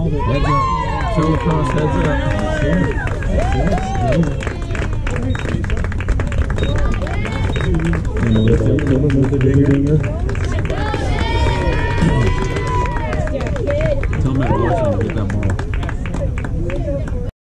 Heads up. Show across, heads up. And a little dinger.